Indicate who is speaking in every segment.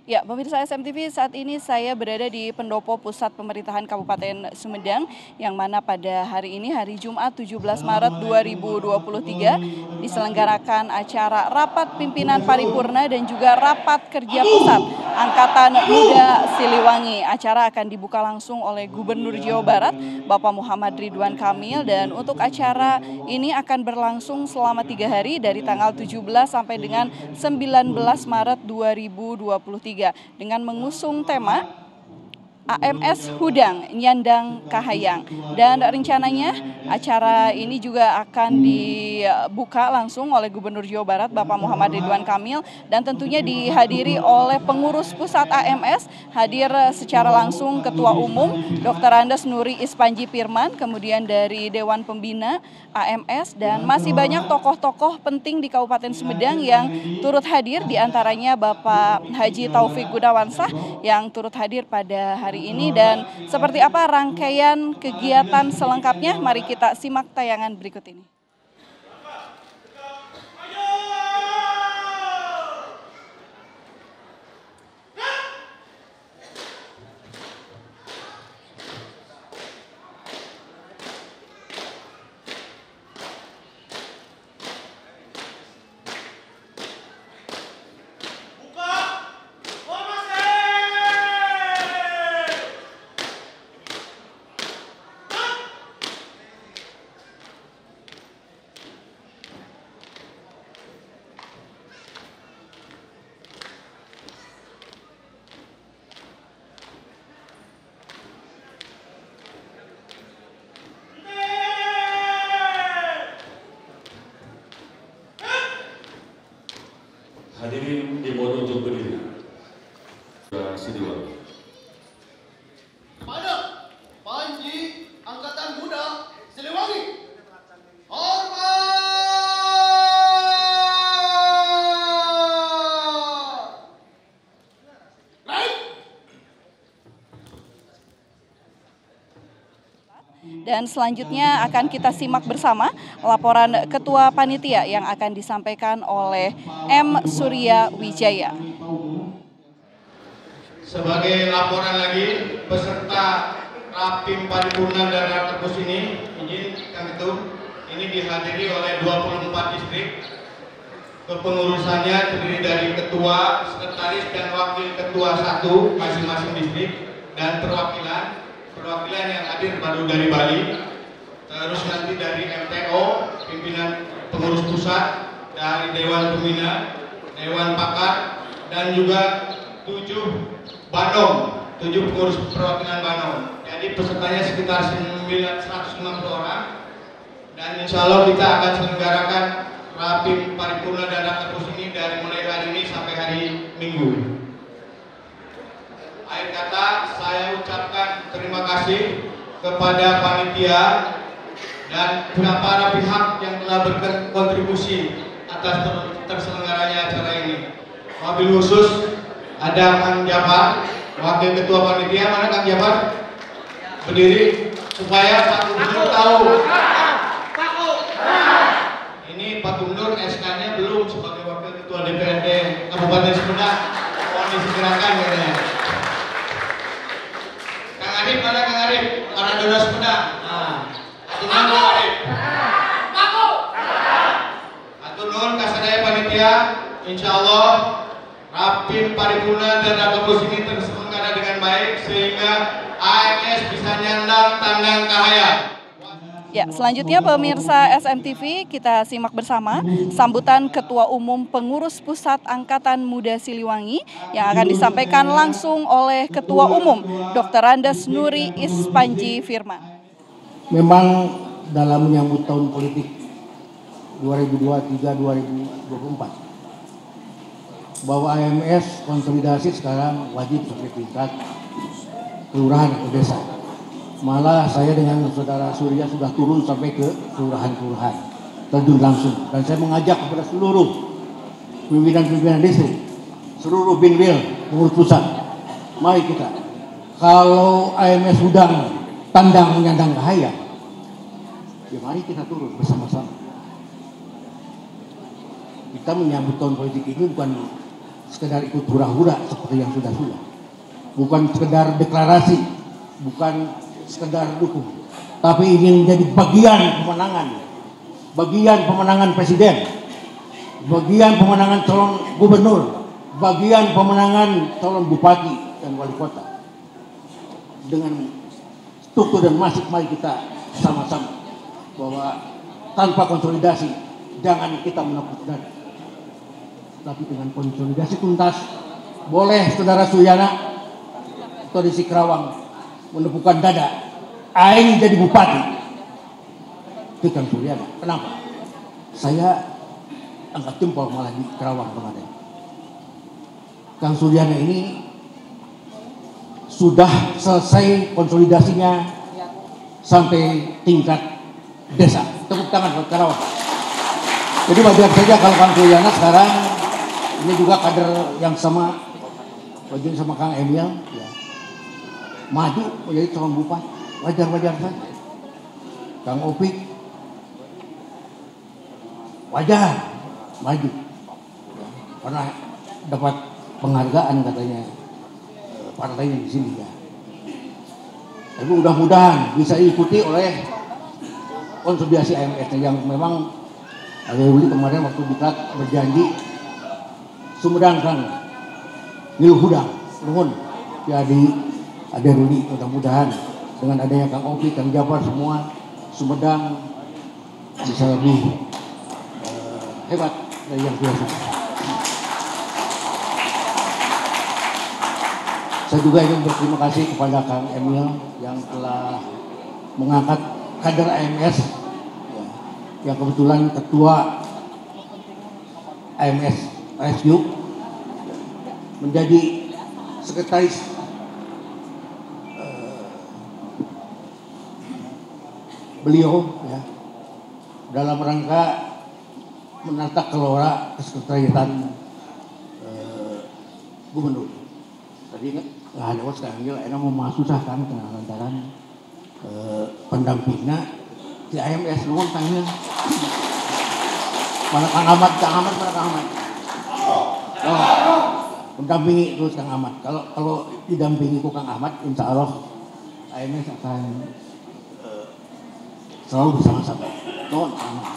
Speaker 1: Ya, pemirsa SMTV, saat ini saya berada di pendopo pusat pemerintahan Kabupaten Sumedang, yang mana pada hari ini, hari Jumat 17 Maret 2023, diselenggarakan acara rapat pimpinan paripurna dan juga rapat kerja pusat Angkatan Muda Siliwangi. Acara akan dibuka langsung oleh Gubernur Jawa Barat, Bapak Muhammad Ridwan Kamil, dan untuk acara ini akan berlangsung selama 3 hari dari tanggal 17 sampai dengan 19 Maret 2023. Dengan mengusung tema AMS Hudang Nyandang Kahayang, dan rencananya acara ini juga akan dibuka langsung oleh Gubernur Jawa Barat Bapak Muhammad Ridwan Kamil, dan tentunya dihadiri oleh pengurus pusat AMS. Hadir secara langsung Ketua Umum Dr. Andes Nuri Ispanji Firman, kemudian dari Dewan Pembina AMS, dan masih banyak tokoh-tokoh penting di Kabupaten Sumedang yang turut hadir, diantaranya Bapak Haji Taufik Gunawansah yang turut hadir pada hari ini. Dan seperti apa rangkaian kegiatan selengkapnya, mari kita simak tayangan berikut ini.
Speaker 2: Hadirin dimohon untuk berdiri. Siliwangi.
Speaker 3: Kepada Panji Angkatan Muda Siliwangi. Hormat! Naik!
Speaker 1: Dan selanjutnya akan kita simak bersama laporan Ketua Panitia yang akan disampaikan oleh M. Surya Wijaya.
Speaker 3: Sebagai laporan lagi, peserta Rapim Paripurna dan Rakerpus ini, izin Kang Ketum, ini dihadiri oleh 24 distrik. Kepengurusannya terdiri dari ketua, sekretaris, dan wakil ketua 1 masing-masing distrik, dan perwakilan yang hadir baru dari Bali. Terus nanti dari MTO, pimpinan pengurus pusat, dari Dewan Pembina, Dewan Pakar, dan juga 7 Banong, 7 pengurus perwakilan Banong. Jadi pesertanya sekitar 150 orang, dan insya Allah kita akan selenggarakan Rapim Paripurna dan Rakerpus ini dari mulai hari ini sampai hari Minggu. Akhir kata, saya ucapkan terima kasih kepada panitia dan para pihak yang telah berkontribusi atas terselenggaranya acara ini. Wabil khusus ada Kang Jafar, Wakil Ketua Panitia. Mana Kang Jafar? Berdiri supaya Pak Gubernur tahu. Ini Pak Gubernur SK-nya belum sebagai Wakil Ketua DPRD Kabupaten Sumedang. Mohon disegerakan katanya. Kang Arif, mana Kang Arif? Maradona Sumedang. Aturan Kang Arif. Aturan kasadaya panitia, insya Allah Rapim Paripurna dan Rakerpus ini terselenggara dengan baik sehingga AMS bisa nyandang tandang kahayang.
Speaker 1: Ya, selanjutnya pemirsa SMTV, kita simak bersama sambutan Ketua Umum Pengurus Pusat Angkatan Muda Siliwangi yang akan disampaikan langsung oleh Ketua Umum Dr. Andes Nuri Ispanji Firman.
Speaker 4: Memang dalam menyambut tahun politik 2023-2024, bahwa AMS konsolidasi sekarang wajib sampai tingkat kelurahan atau desa. Malah saya dengan saudara Surya sudah turun sampai ke kelurahan-kelurahan, terjun langsung. Dan saya mengajak kepada seluruh pimpinan-pimpinan distrik, seluruh binwil, pengurus pusat, mari kita, kalau AMS Hudang tandang nyandang kahayang, ya mari kita turun bersama-sama. Kita menyambut tahun politik ini bukan sekedar ikut hura-hura seperti yang sudah-sudah. Bukan sekedar deklarasi, bukan sekedar dukung, tapi ingin menjadi bagian pemenangan presiden, bagian pemenangan calon gubernur, bagian pemenangan calon bupati dan wali kota. Dengan struktur dan masif, mari kita sama-sama bahwa tanpa konsolidasi jangan kita menepuk dada, tapi dengan konsolidasi tuntas. Boleh saudara Suryana atau di Sikrawang menepukkan dada, aing jadi bupati. Itu Kang Suryana. Kenapa? Saya angkat jempol malah di Kerawang kemarin. Kang Suryana ini sudah selesai konsolidasinya sampai tingkat desa. Tepuk tangan buat Kerawang. Jadi wajar saja kalau Kang Suryana sekarang ini juga kader yang sama, wajar sama Kang Emil, ya, maju menjadi calon bupati, wajar-wajar saja. Kang Opik wajar maju, pernah dapat penghargaan katanya partainya di sini ya. Tapi mudah-mudahan bisa diikuti oleh konsolidasi AMS yang memang ada kemarin waktu diklat berjanji Sumedang Kang Nilhudang nuhun jadi ada Ruli, mudah-mudahan dengan adanya Kang Opi, Kang Jafar semua Sumedang bisa lebih hebat dari yang biasa. Saya juga ingin berterima kasih kepada Kang Emil yang telah mengangkat kader AMS yang kebetulan ketua AMS RSU menjadi sekretaris beliau ya, dalam rangka menata kelola kesekretariatan gubernur. Tadi nggak ada was Kang Emil, enak mau susah kan lantaran pendampingnya di AMS nuhun Kang Emil. Mana Kang Ahmad, mana Kang Ahmad? Oh, mendampingi terus Kang Ahmad. Kalau didampingi ku Kang Ahmad, insya Allah AMS akan selalu bersama-sama. Nuhun Kang Ahmad.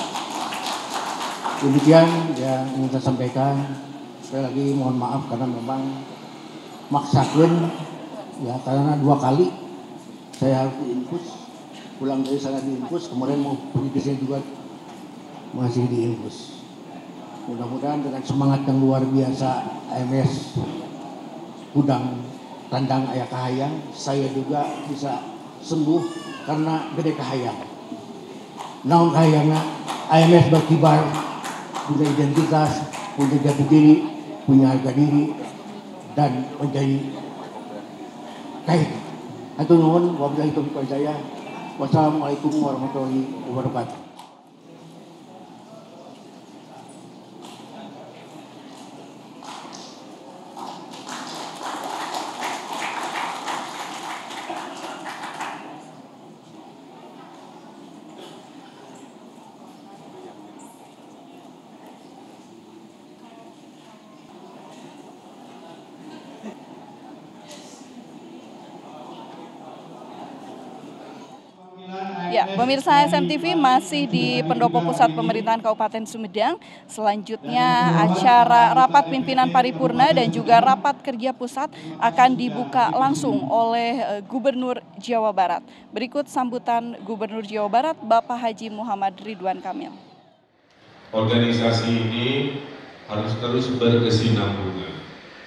Speaker 4: Demikian yang ingin saya sampaikan. Sekali lagi mohon maaf karena memang maksakeun ya, karena 2 kali saya harus diinfus, pulang dari sana diinfus, kemarin mau pergi ke sini juga masih diinfus. Mudah-mudahan dengan semangat yang luar biasa AMS Gudang Tandang Aya Kahayang, saya juga bisa sembuh karena gede kahayang. Naon kahayangna AMS berkibar, punya identitas, punya jati diri, punya harga diri, dan menjadi kaya. Hatur nuhun, wabillahi taufiq wal hidayah. Wassalamualaikum warahmatullahi wabarakatuh.
Speaker 1: Ya, pemirsa SMTV masih di Pendopo Pusat Pemerintahan Kabupaten Sumedang. Selanjutnya acara rapat pimpinan paripurna dan juga rapat kerja pusat akan dibuka langsung oleh Gubernur Jawa Barat. Berikut sambutan Gubernur Jawa Barat, Bapak Haji Muhammad Ridwan Kamil.
Speaker 2: Organisasi ini harus terus berkesinambungan.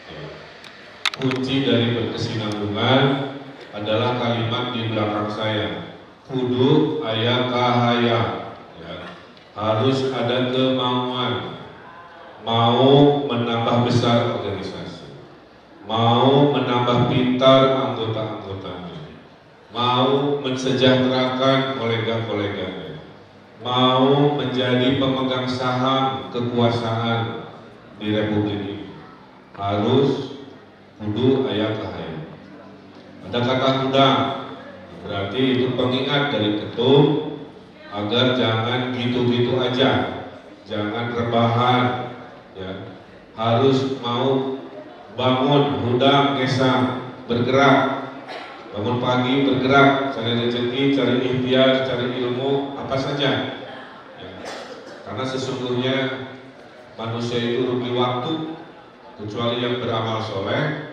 Speaker 2: Kunci dari berkesinambungan adalah kalimat di belakang saya. Kudu aya kahayang, ya. Harus ada kemauan, mau menambah besar organisasi, mau menambah pintar anggota-anggotanya, mau mensejahterakan kolega-koleganya, mau menjadi pemegang saham kekuasaan di Republik ini. Harus kudu aya kahayang. Ada kata kudang, berarti itu pengingat dari ketum agar jangan gitu-gitu aja, jangan rebahan, ya. harus mau bangun, hudang, desa, bergerak, bangun pagi, bergerak, cari rezeki, cari ikhtiar, cari ilmu, apa saja. Ya. Karena sesungguhnya manusia itu rugi waktu, kecuali yang beramal soleh,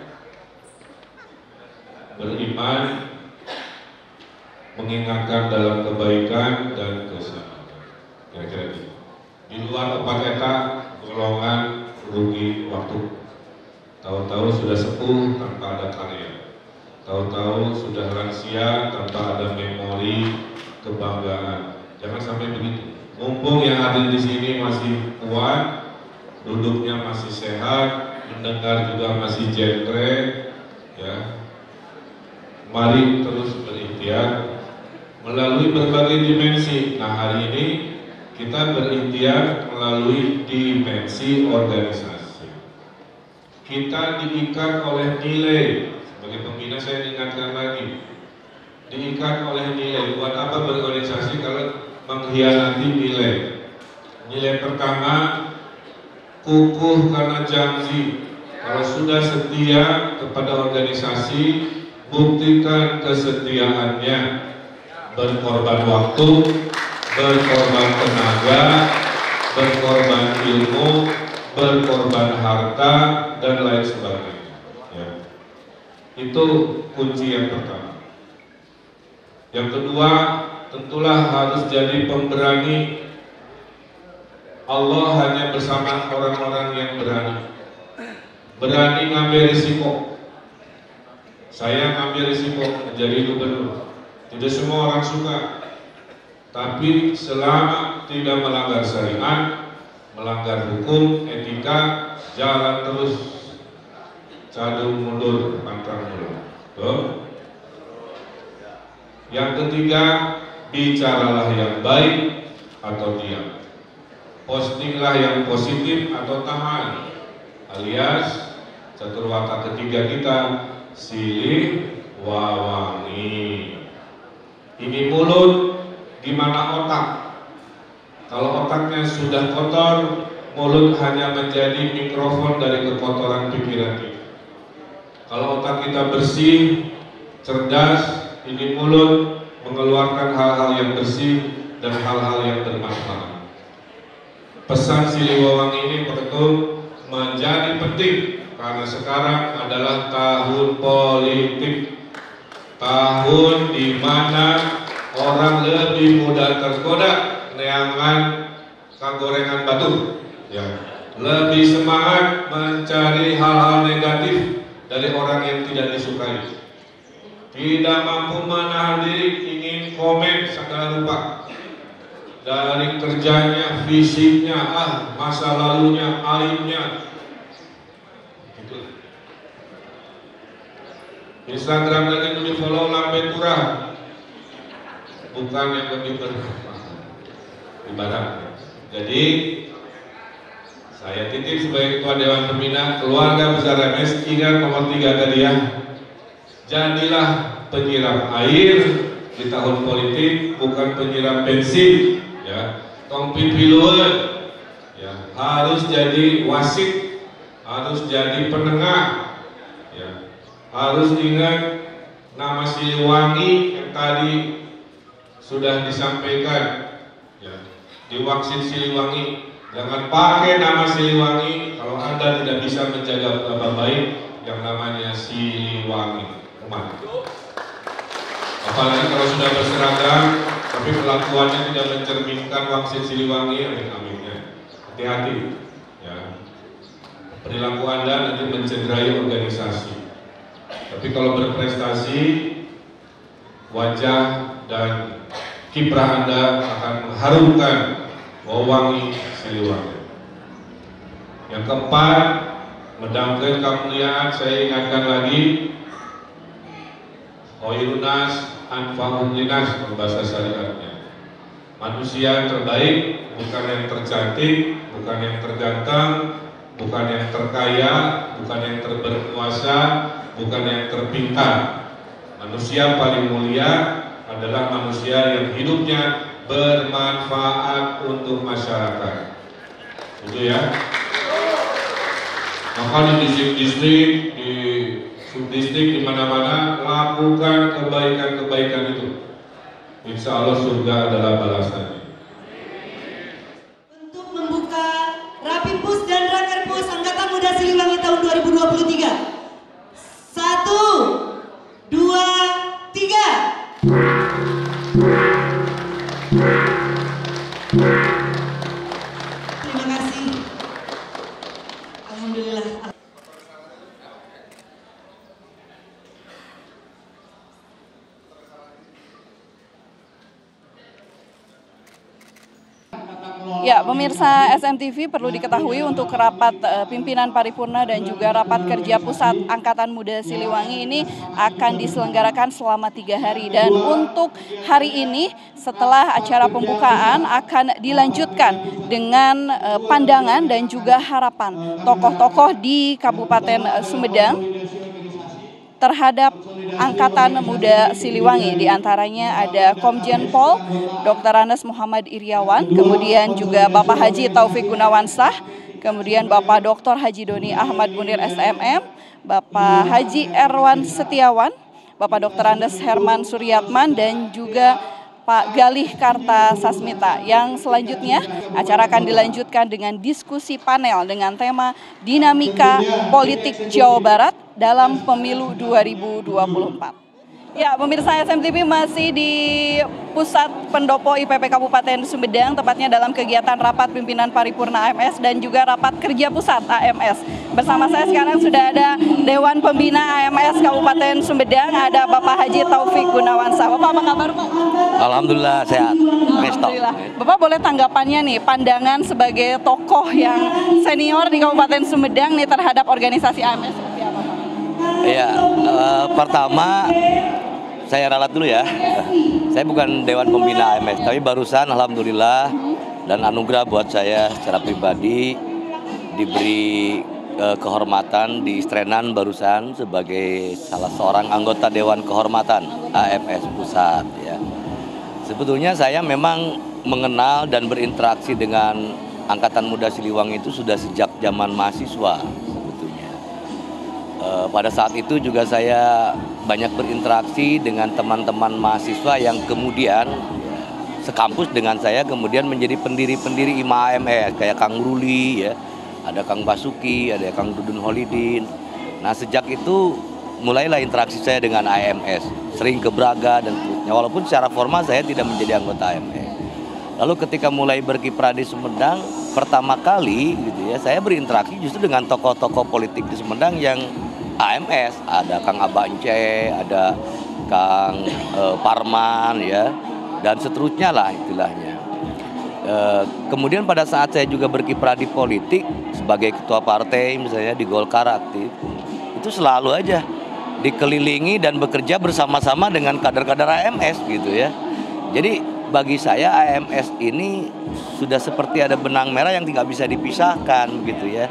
Speaker 2: beriman, mengingatkan dalam kebaikan dan keselamatan. Kira-kira gitu. Di luar opat eta golongan rugi waktu. Tahu-tahu sudah sepuh tanpa ada karya. Tahu-tahu sudah lansia tanpa ada memori kebanggaan. Jangan sampai begitu. Mumpung yang hadir di sini masih kuat, duduknya masih sehat, mendengar juga masih jentre, ya. Mari terus berikhtiar melalui berbagai dimensi. Nah, hari ini kita berikhtiar melalui dimensi organisasi. Kita diikat oleh nilai. Sebagai pembina saya diingatkan lagi, diikat oleh nilai. Buat apa berorganisasi kalau mengkhianati nilai? Nilai pertama, kukuh karena janji. Kalau sudah setia kepada organisasi, buktikan kesetiaannya. Berkorban waktu, berkorban tenaga, berkorban ilmu, berkorban harta, dan lain sebagainya. Ya. Itu kunci yang pertama. Yang kedua, tentulah harus jadi pemberani. Allah hanya bersama orang-orang yang berani. Berani ngambil risiko. Saya ngambil risiko menjadi gubernur. Tidak semua orang suka, tapi selama tidak melanggar syariat, melanggar hukum, etika, jalan terus, cadung mundur, pantang mundur. Tuh. Yang ketiga, bicaralah yang baik atau diam. Postinglah yang positif atau tahan. Alias catur watak ketiga kita, silih wawangi. Ini mulut, gimana otak? Kalau otaknya sudah kotor, mulut hanya menjadi mikrofon dari kekotoran pikiran kita. Kalau otak kita bersih, cerdas, ini mulut mengeluarkan hal-hal yang bersih dan hal-hal yang bermanfaat. Pesan Siliwangi ini betul menjadi penting karena sekarang adalah tahun politik. Tahun di mana orang lebih mudah tergoda neangan kagorengan batu, ya. Lebih semangat mencari hal-hal negatif dari orang yang tidak disukai. Tidak mampu menahan diri, ingin komen segala rupa. Dari kerjanya, fisiknya, masa lalunya, aibnya. Instagram lagi di follow lambe turah, bukan yang lebih ibarat. Jadi saya titip sebagai ketua Dewan Pembina keluarga besar MS, ingat nomor 3 tadi ya. Jadilah penyiram air di tahun politik, bukan penyiram bensin, ya. Tong pipiluan, ya. Harus jadi wasit, harus jadi penengah. Harus ingat nama Siliwangi yang tadi sudah disampaikan, ya. Di vaksin Siliwangi, jangan pakai nama Siliwangi kalau Anda tidak bisa menjaga nama baik yang namanya Siliwangi umat. Apalagi kalau sudah berseragam tapi kelakuannya tidak mencerminkan vaksin Siliwangi, amin-aminnya. Hati-hati, ya. Perilaku Anda nanti mencederai organisasi. Tapi kalau berprestasi, wajah dan kiprah Anda akan mengharumkan wewangi Siliwangi. Yang keempat, mendamkan kemuliaan, saya ingatkan lagi, Khoirunas anfa'un linas, bahasa syariatnya. Manusia terbaik bukan yang tercantik, bukan yang terganteng, bukan yang terkaya, bukan yang berkuasa, bukan yang terpintar. Manusia paling mulia adalah manusia yang hidupnya bermanfaat untuk masyarakat. Itu ya. Maka di distrik-distrik, di subdistrik, di mana-mana lakukan kebaikan-kebaikan itu. Insya Allah surga adalah balasannya.
Speaker 5: Untuk membuka Rapimpus dan Rakerpus Angkatan Muda Siliwangi tahun 2023. 1, 2, 3. Terima kasih. Alhamdulillah.
Speaker 1: Ya, pemirsa SMTV, perlu diketahui untuk rapat pimpinan paripurna dan juga rapat kerja pusat Angkatan Muda Siliwangi ini akan diselenggarakan selama 3 hari. Dan untuk hari ini setelah acara pembukaan akan dilanjutkan dengan pandangan dan juga harapan tokoh-tokoh di Kabupaten Sumedang terhadap Angkatan Muda Siliwangi. Di antaranya ada Komjen Pol Dr. Andes Muhammad Iriawan, kemudian juga Bapak Haji Taufik Gunawansah, kemudian Bapak Dr. Haji Doni Ahmad Munir SMM, Bapak Haji Erwan Setiawan, Bapak Dr. Andes Herman Suryatman, dan juga Pak Galih Kartasasmita. Yang selanjutnya acara akan dilanjutkan dengan diskusi panel dengan tema Dinamika Politik Jawa Barat dalam Pemilu 2024. Ya, pemirsa SMTV masih di Pusat Pendopo IPP Kabupaten Sumedang, tepatnya dalam kegiatan rapat pimpinan paripurna AMS dan juga rapat kerja pusat AMS. Bersama saya sekarang sudah ada Dewan Pembina AMS Kabupaten Sumedang, ada Bapak Haji Taufik Gunawansah. Bapak, apa kabar, Pak?
Speaker 6: Alhamdulillah sehat.
Speaker 1: Alhamdulillah. Bapak boleh tanggapannya nih, pandangan sebagai tokoh yang senior di Kabupaten Sumedang nih terhadap organisasi AMS seperti apa, Pak?
Speaker 6: Iya, pertama saya ralat dulu ya. Saya bukan Dewan Pembina AMS, tapi barusan alhamdulillah dan anugerah buat saya secara pribadi diberi kehormatan di Strenan barusan sebagai salah seorang anggota Dewan Kehormatan AMS Pusat ya. Sebetulnya saya memang mengenal dan berinteraksi dengan Angkatan Muda Siliwangi itu sudah sejak zaman mahasiswa sebetulnya. Pada saat itu juga saya banyak berinteraksi dengan teman-teman mahasiswa yang kemudian sekampus dengan saya kemudian menjadi pendiri-pendiri IMA AMS kayak Kang Ruli ya, ada Kang Basuki, ada Kang Dudun Holidin. Nah sejak itu mulailah interaksi saya dengan AMS, sering ke Braga dan seterusnya. Walaupun secara formal saya tidak menjadi anggota AMS. Lalu ketika mulai berkiprah di Sumedang, pertama kali gitu ya, saya berinteraksi justru dengan tokoh-tokoh politik di Sumedang yang AMS, ada Kang Abance, ada Kang Parman ya, dan seterusnya lah istilahnya. Kemudian pada saat saya juga berkiprah di politik sebagai ketua partai misalnya di Golkar aktif, itu selalu aja dikelilingi dan bekerja bersama-sama dengan kader-kader AMS gitu ya. Jadi bagi saya AMS ini sudah seperti ada benang merah yang tidak bisa dipisahkan gitu ya.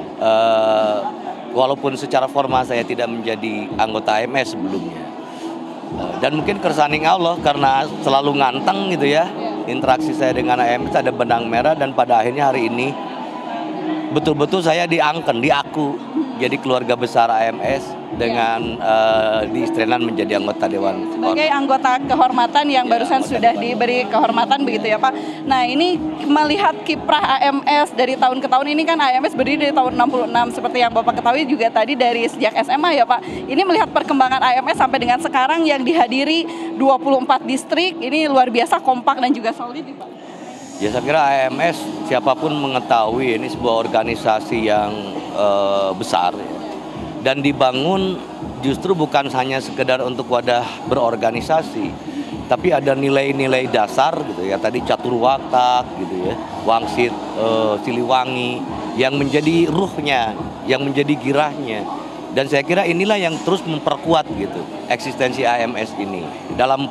Speaker 6: Walaupun secara formal saya tidak menjadi anggota AMS sebelumnya. Dan mungkin kersani Allah karena selalu nganteng gitu ya. Interaksi saya dengan AMS ada benang merah dan pada akhirnya hari ini betul-betul saya diaku jadi keluarga besar AMS dengan di Strenan menjadi anggota Dewan.
Speaker 1: Sebagai anggota kehormatan yang barusan sudah diberi kehormatan begitu ya Pak. Nah ini melihat kiprah AMS dari tahun ke tahun ini kan AMS berdiri dari tahun 66 seperti yang Bapak ketahui juga tadi dari sejak SMA ya Pak. Ini melihat perkembangan AMS sampai dengan sekarang yang dihadiri 24 distrik, ini luar biasa kompak dan juga solid Pak.
Speaker 6: Ya saya kira AMS siapapun mengetahui ini sebuah organisasi yang besar ya. Dan dibangun justru bukan hanya sekedar untuk wadah berorganisasi, tapi ada nilai-nilai dasar gitu ya, tadi catur waktak gitu ya, wangsit Siliwangi yang menjadi ruhnya, yang menjadi girahnya. Dan saya kira inilah yang terus memperkuat gitu eksistensi AMS ini dalam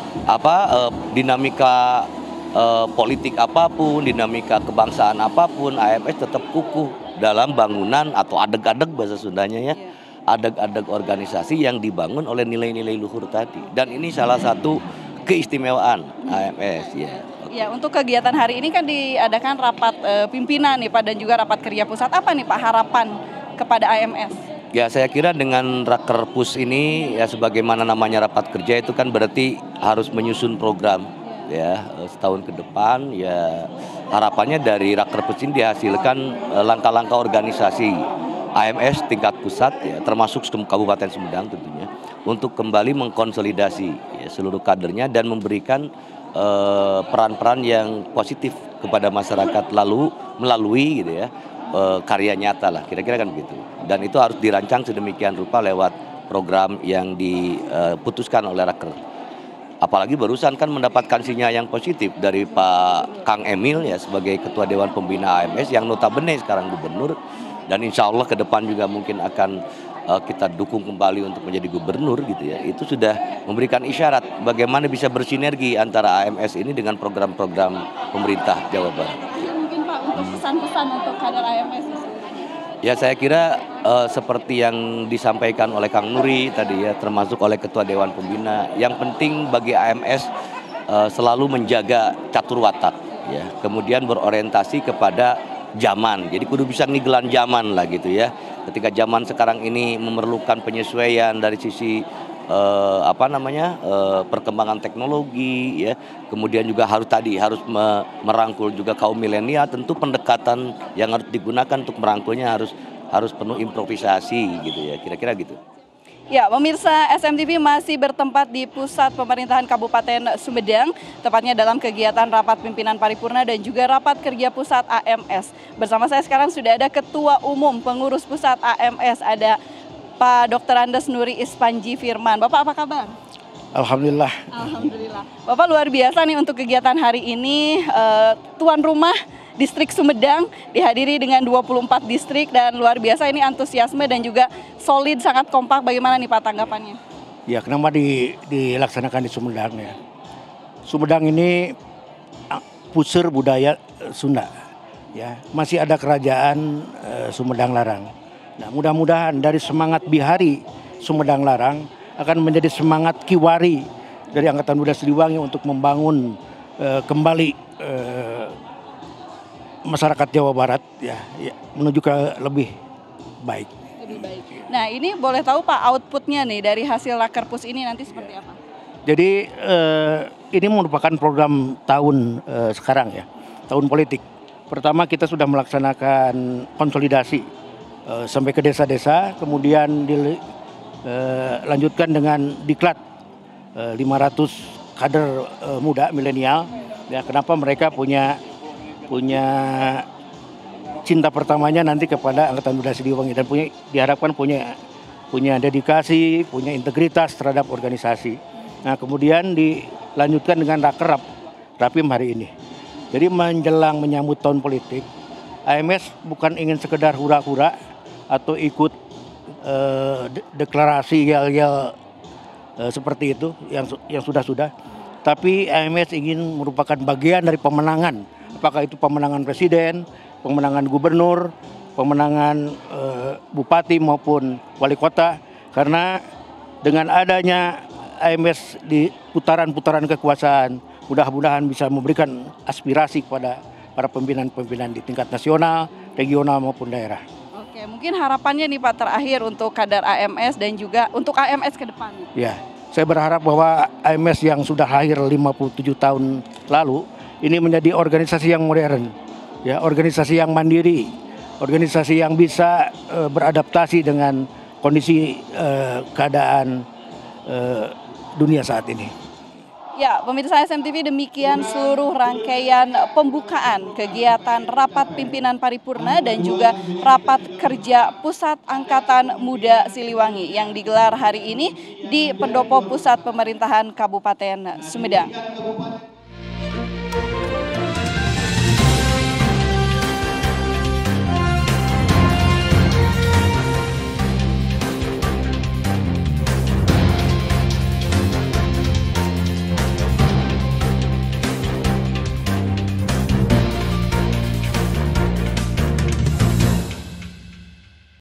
Speaker 6: dinamika politik apapun, dinamika kebangsaan apapun, AMS tetap kukuh dalam bangunan atau adeg-adeg bahasa Sundanya ya, adeg-adeg organisasi yang dibangun oleh nilai-nilai luhur tadi. Dan ini salah satu keistimewaan AMS ya.
Speaker 1: Ya, untuk kegiatan hari ini kan diadakan rapat pimpinan nih Pak dan juga rapat kerja pusat. Apa nih Pak harapan kepada AMS?
Speaker 6: Ya, saya kira dengan Rakerpus ini ya sebagaimana namanya rapat kerja itu kan berarti harus menyusun program ya setahun ke depan. Ya harapannya dari Rakerpus ini dihasilkan langkah-langkah organisasi AMS tingkat pusat ya, termasuk Kabupaten Sumedang tentunya untuk kembali mengkonsolidasi ya, seluruh kadernya dan memberikan peran-peran yang positif kepada masyarakat lalu melalui gitu ya karya nyata lah, kira-kira kan begitu. Dan itu harus dirancang sedemikian rupa lewat program yang diputuskan oleh Raker. Apalagi barusan kan mendapatkan sinyal yang positif dari Pak Kang Emil ya sebagai Ketua Dewan Pembina AMS yang notabene sekarang gubernur, dan insya Allah ke depan juga mungkin akan kita dukung kembali untuk menjadi gubernur gitu ya. Itu sudah memberikan isyarat bagaimana bisa bersinergi antara AMS ini dengan program-program pemerintah Jawa Barat.
Speaker 1: Mungkin Pak untuk pesan-pesan untuk kader AMS.
Speaker 6: Ya saya kira seperti yang disampaikan oleh Kang Nuri tadi ya, termasuk oleh Ketua Dewan Pembina, yang penting bagi AMS selalu menjaga catur watak ya, kemudian berorientasi kepada zaman. Jadi kudu bisa ngigelan zaman lah gitu ya. Ketika zaman sekarang ini memerlukan penyesuaian dari sisi perkembangan teknologi ya, kemudian juga harus merangkul juga kaum milenial. Tentu pendekatan yang harus digunakan untuk merangkulnya harus penuh improvisasi gitu ya, kira-kira gitu.
Speaker 1: Ya, pemirsa, SMTV masih bertempat di pusat pemerintahan Kabupaten Sumedang, tepatnya dalam kegiatan rapat pimpinan paripurna dan juga rapat kerja pusat AMS. Bersama saya sekarang sudah ada Ketua Umum Pengurus Pusat AMS, ada Pak Dr. Andes Nuri Ispanji Firman. Bapak apa kabar?
Speaker 4: Alhamdulillah.
Speaker 1: Alhamdulillah. Bapak luar biasa nih untuk kegiatan hari ini, tuan rumah Distrik Sumedang dihadiri dengan 24 distrik, dan luar biasa ini antusiasme dan juga solid, sangat kompak. Bagaimana nih Pak tanggapannya?
Speaker 4: Ya, kenapa dilaksanakan di Sumedang ya? Sumedang ini puseur budaya Sunda. Ya, masih ada kerajaan Sumedang Larang. Nah, mudah-mudahan dari semangat Bihari Sumedang Larang akan menjadi semangat Kiwari dari Angkatan Muda Siliwangi untuk membangun kembali masyarakat Jawa Barat ya, menuju ke lebih baik.
Speaker 1: Lebih baik. Nah, ini boleh tahu Pak outputnya nih dari hasil Rakerpus ini nanti seperti apa?
Speaker 4: Jadi ini merupakan program tahun sekarang ya, tahun politik. Pertama kita sudah melaksanakan konsolidasi sampai ke desa-desa, kemudian dilanjutkan dengan diklat 500 kader muda milenial. Ya, kenapa mereka punya cinta pertamanya nanti kepada Angkatan Muda Siliwangi dan diharapkan punya dedikasi, punya integritas terhadap organisasi. Nah, kemudian dilanjutkan dengan Rapim hari ini. Jadi menjelang menyambut tahun politik, AMS bukan ingin sekedar hura-hura atau ikut deklarasi yel-yel seperti itu yang sudah-sudah, tapi AMS ingin merupakan bagian dari pemenangan. Apakah itu pemenangan presiden, pemenangan gubernur, pemenangan bupati maupun wali kota. Karena dengan adanya AMS di putaran-putaran kekuasaan, mudah-mudahan bisa memberikan aspirasi kepada para pimpinan-pimpinan di tingkat nasional, regional maupun daerah.
Speaker 1: Oke, mungkin harapannya nih Pak terakhir untuk kader AMS dan juga untuk AMS ke depan.
Speaker 4: Ya, saya berharap bahwa AMS yang sudah lahir 57 tahun lalu ini menjadi organisasi yang modern, ya, organisasi yang mandiri, organisasi yang bisa beradaptasi dengan kondisi keadaan dunia saat ini.
Speaker 1: Ya, pemirsa SMTV, demikian seluruh rangkaian pembukaan kegiatan rapat pimpinan paripurna dan juga rapat kerja Pusat Angkatan Muda Siliwangi yang digelar hari ini di Pendopo Pusat Pemerintahan Kabupaten Sumedang.